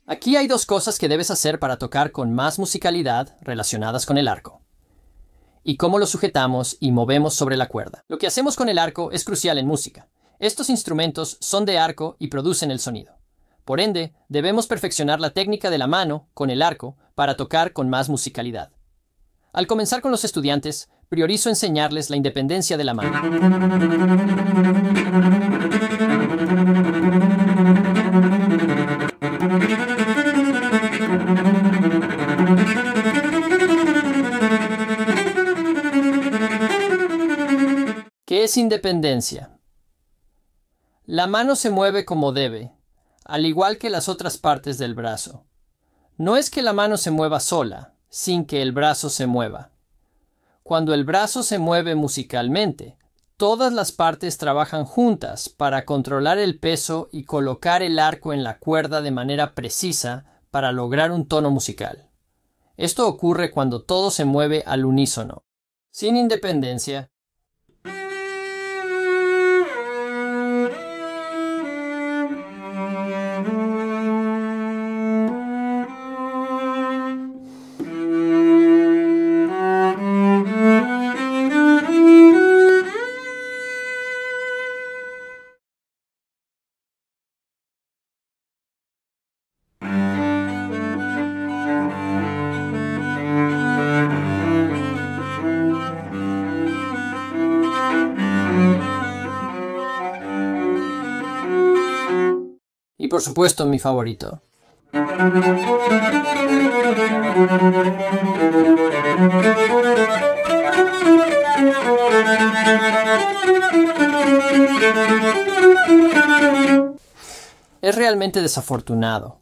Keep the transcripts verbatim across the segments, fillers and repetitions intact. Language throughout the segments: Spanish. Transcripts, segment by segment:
Aquí hay dos cosas que debes hacer para tocar con más musicalidad relacionadas con el arco. Y cómo lo sujetamos y movemos sobre la cuerda. Lo que hacemos con el arco es crucial en música. Estos instrumentos son de arco y producen el sonido. Por ende, debemos perfeccionar la técnica de la mano con el arco para tocar con más musicalidad. Al comenzar con los estudiantes, priorizo enseñarles la independencia de la mano. ¿Qué es independencia? La mano se mueve como debe, al igual que las otras partes del brazo. No es que la mano se mueva sola, sin que el brazo se mueva. Cuando el brazo se mueve musicalmente, todas las partes trabajan juntas para controlar el peso y colocar el arco en la cuerda de manera precisa para lograr un tono musical. Esto ocurre cuando todo se mueve al unísono. Sin independencia, y por supuesto mi favorito. Es realmente desafortunado.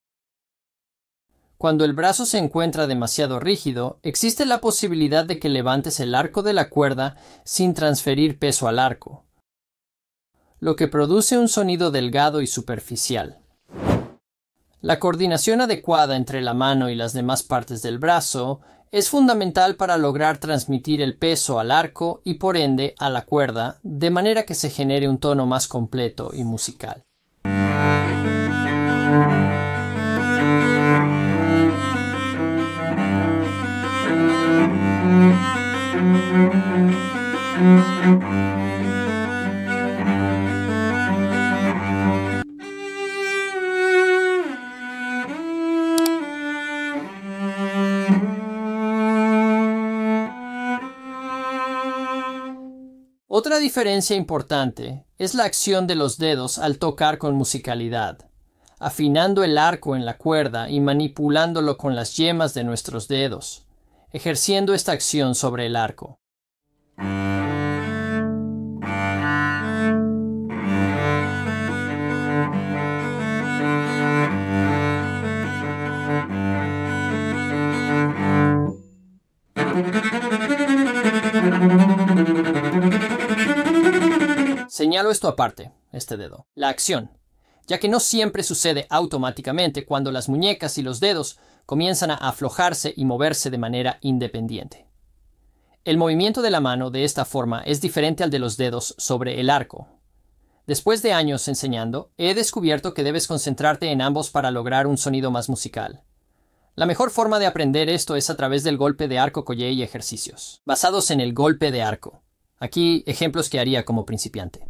Cuando el brazo se encuentra demasiado rígido, existe la posibilidad de que levantes el arco de la cuerda sin transferir peso al arco, lo que produce un sonido delgado y superficial. La coordinación adecuada entre la mano y las demás partes del brazo es fundamental para lograr transmitir el peso al arco y por ende a la cuerda, de manera que se genere un tono más completo y musical. Otra diferencia importante es la acción de los dedos al tocar con musicalidad, afinando el arco en la cuerda y manipulándolo con las yemas de nuestros dedos, ejerciendo esta acción sobre el arco. Señalo esto aparte, este dedo, la acción, ya que no siempre sucede automáticamente cuando las muñecas y los dedos comienzan a aflojarse y moverse de manera independiente. El movimiento de la mano de esta forma es diferente al de los dedos sobre el arco. Después de años enseñando, he descubierto que debes concentrarte en ambos para lograr un sonido más musical. La mejor forma de aprender esto es a través del golpe de arco collé y ejercicios, basados en el golpe de arco. Aquí ejemplos que haría como principiante.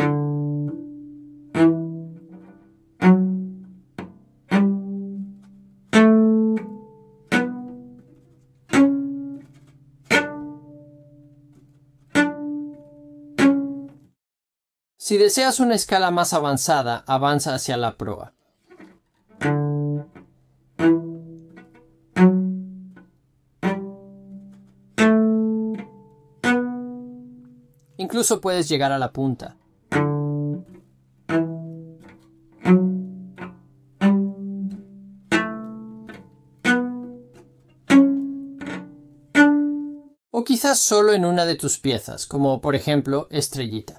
Si deseas una escala más avanzada, avanza hacia la proa. Incluso puedes llegar a la punta. O quizás solo en una de tus piezas, como por ejemplo estrellita.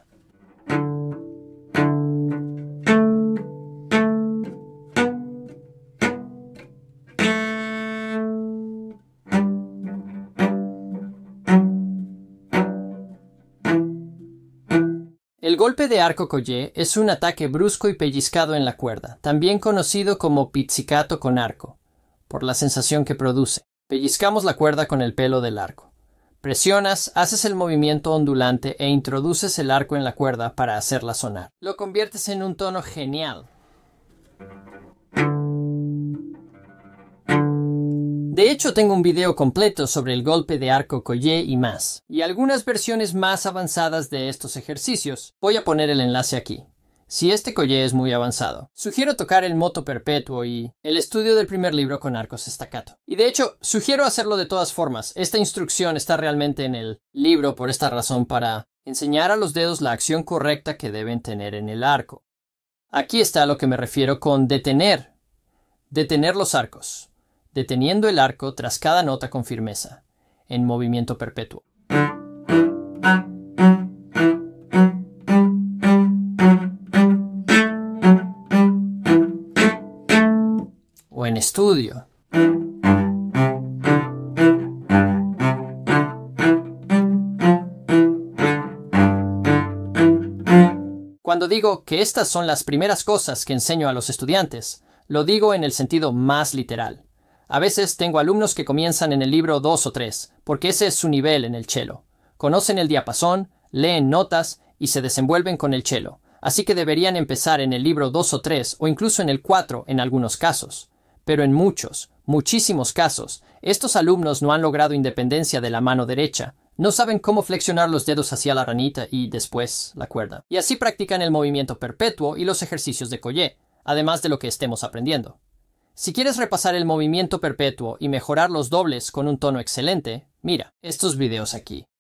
El El golpe de arco collé es un ataque brusco y pellizcado en la cuerda, también conocido como pizzicato con arco, por la sensación que produce. Pellizcamos la cuerda con el pelo del arco. Presionas, haces el movimiento ondulante e introduces el arco en la cuerda para hacerla sonar. Lo conviertes en un tono genial. De hecho, tengo un video completo sobre el golpe de arco collé y más, y algunas versiones más avanzadas de estos ejercicios. Voy a poner el enlace aquí. Si este collé es muy avanzado, sugiero tocar el moto perpetuo y el estudio del primer libro con arcos staccato. Y de hecho, sugiero hacerlo de todas formas. Esta instrucción está realmente en el libro por esta razón, para enseñar a los dedos la acción correcta que deben tener en el arco. Aquí está a lo que me refiero con detener. Detener los arcos. Deteniendo el arco tras cada nota con firmeza, en movimiento perpetuo. O en estudio. Cuando digo que estas son las primeras cosas que enseño a los estudiantes, lo digo en el sentido más literal. A veces tengo alumnos que comienzan en el libro dos o tres, porque ese es su nivel en el cello. Conocen el diapasón, leen notas y se desenvuelven con el cello, así que deberían empezar en el libro dos o tres o incluso en el cuatro en algunos casos. Pero en muchos, muchísimos casos, estos alumnos no han logrado independencia de la mano derecha, no saben cómo flexionar los dedos hacia la ranita y después la cuerda. Y así practican el movimiento perpetuo y los ejercicios de collé, además de lo que estemos aprendiendo. Si quieres repasar el movimiento perpetuo y mejorar los dobles con un tono excelente, mira estos videos aquí.